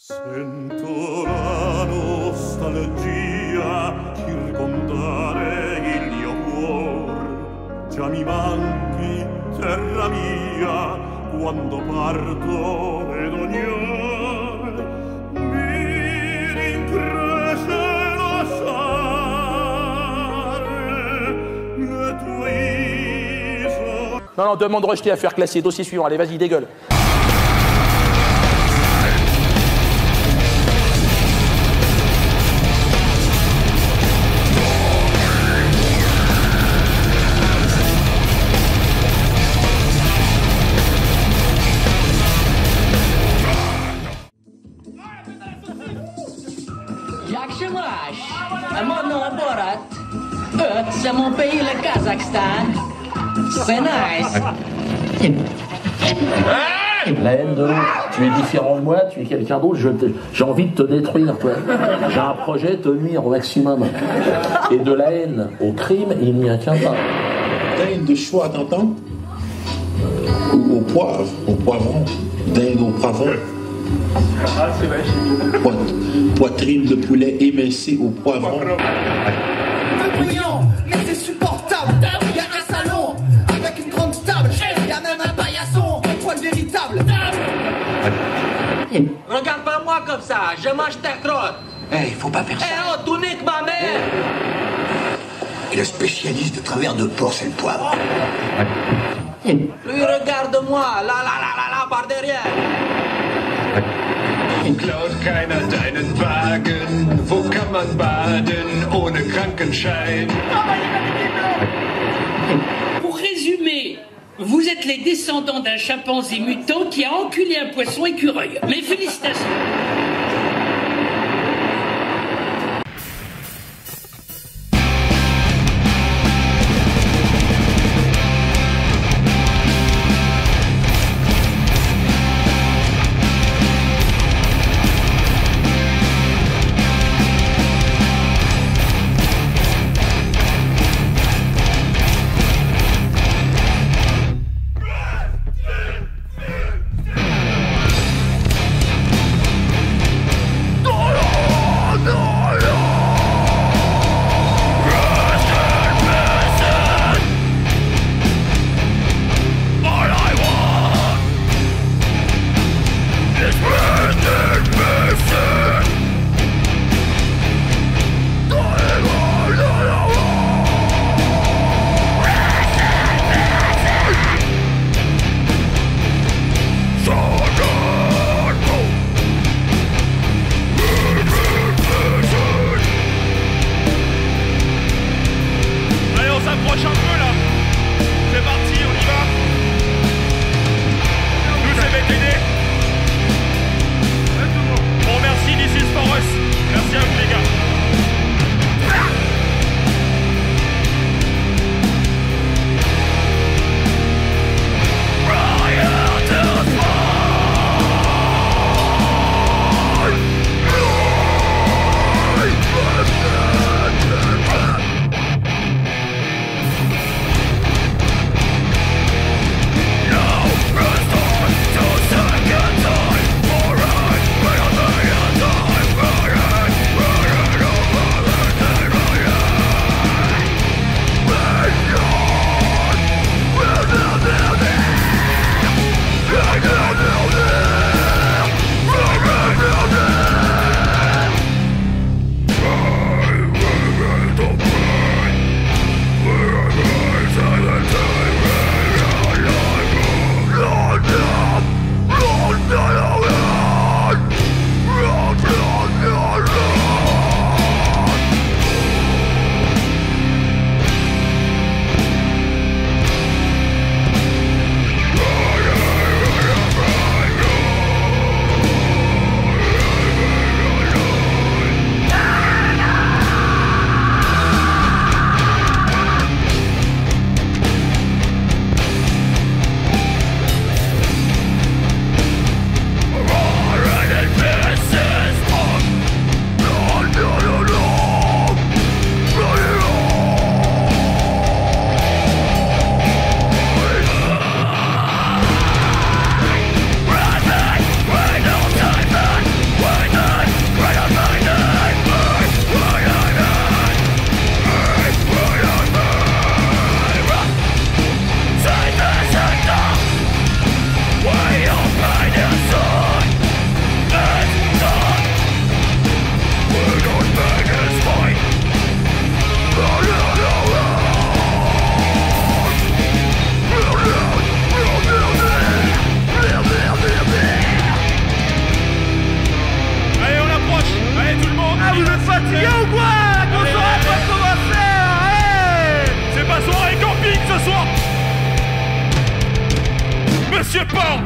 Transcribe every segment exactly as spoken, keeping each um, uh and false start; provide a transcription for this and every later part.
Sento la nostalgia circondare il mio cuor. Già mi manchi, terra mia, quando parto ed ogni or mi rincresce lasciare le tue isole. Non, non, demande rejetée, à faire classer. Dossier suivant, allez, vas-y, dégueule. Jacques Chamash, mon nom Borat. Eux, c'est mon pays, le Kazakhstan. C'est nice. La haine de l'autre. Tu es différent de moi, tu es quelqu'un d'autre, je te- j'ai envie de te détruire, toi. J'ai un projet de te nuire au maximum. Et de la haine au crime, il n'y a qu'un pas. Dinde de choix, t'entends? Ou au poivre, au poivron. Dinde au poivron. Ah, c'est vrai, j'ai mis. Poit- poitrine de poulet émincée au poivron. Peu brillant, mais c'est supportable. Il y a un salon avec une grande table. Il y a même un paillasson, un poil véritable. Regarde pas moi comme ça, je mange ta crotte. Eh, il faut pas faire ça. Eh oh, tout nique ma mère. Et le spécialiste de travers de porc, c'est le poivre. Lui, regarde-moi, là, là, là, là, là, par derrière. Klaut keiner deinen Wagen, wo kann man baden ohne Krankenschein? Pour résumer, vous êtes les descendants d'un chimpanzé mutant qui a enculé un poisson écureuil. Mes félicitations. fatigué ou quoi? Qu'on saura pas commencer, allez! C'est pas soirée camping ce soir! Monsieur Pan!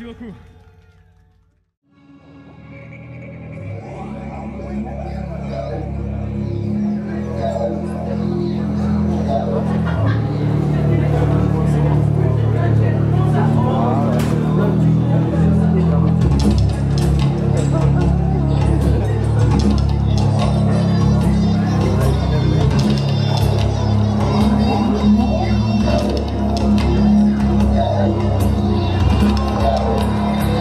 beaucoup. Thank you.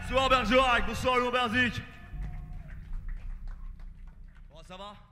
Bonsoir Bergerac, bonsoir Léo Berzic. Bon, ça va?